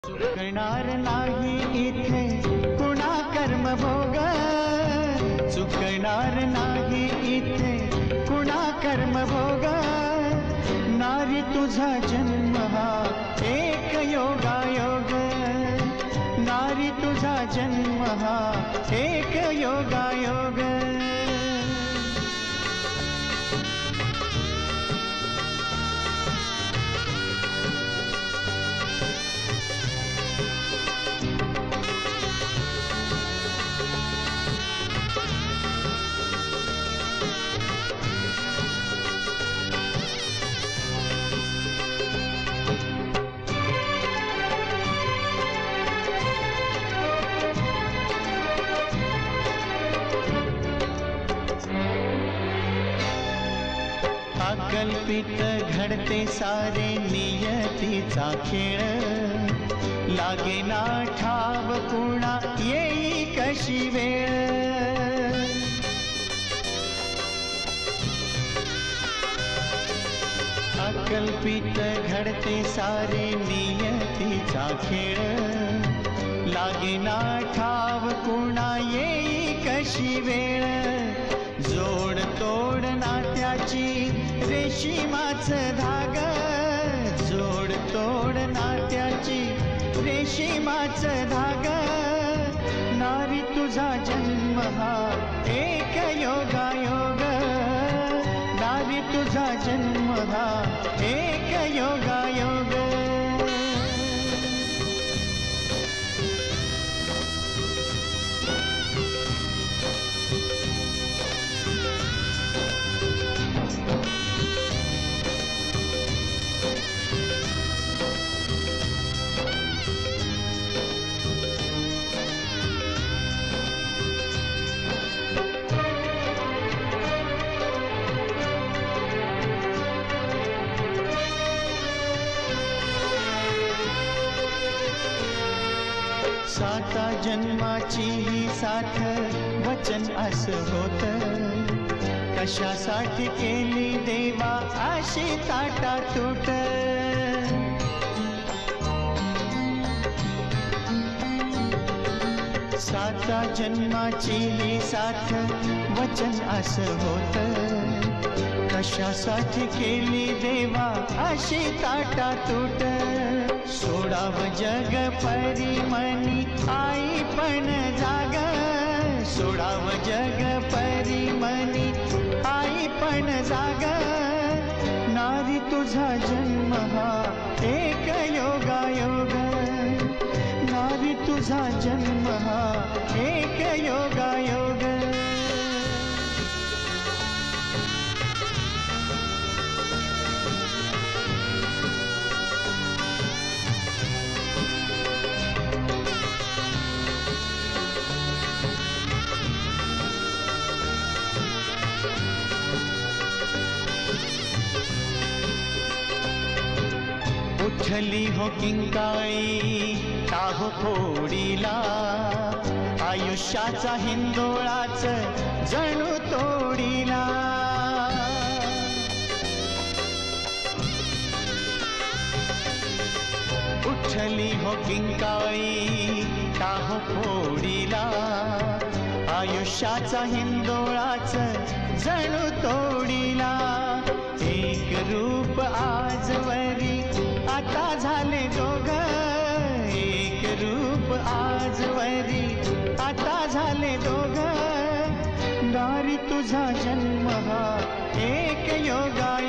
चुकणार नाही इथे कुणा कर्म भोग, चुकणार नाही इथे कुणा कर्म भोग। नारी तुझा जन्म हा एक योगायोग, नारी तुझा जन्म हा एक योगायोग। अकल्पित घडते सारे नियतीचा खेळ, लागेना ठाव कुणा येई कशी वेळ। अकल्पित घडते सारे नियतीचा खेळ, लागेना ठाव कुणा येई कशी वेळ। जोड तोड नात्याची रेशिमाच धाग, जोड तोड नात्याची रेशिमाच धाग। नारी तुझा जन्म हा एक योगायोग, नारी तुझा जन्म हा एक योगायोग। साता जन्माची ही साथ वचन असं होत, कशासाठी केली देवा अशी ताटातूट। साता जन्माची ही साथ वचन असं होत, कशासाठी केली देवा अशी ताटातूट। सोडाव जग परी मनी आई पण जाग, सोडाव जग परी मनी आई पण जाग। नारी तुझा जन्म हा एक योगायोग, नारी तुझा जन्म हा एक योगायोग। उठली हो किंकाळी टाहो फोडीला, आयुष्याचा हिंदोळाच जणू तोडीला। उठली हो किंकाळी टाहो फोडीला, आयुष्याचा हिंदोळाच जणू तोडीला। एक रूप आजवरी आता झाले दोघ, एक रूप आजवरी आता झाले दोघ। नारी तुझा जन्म हा एक योगा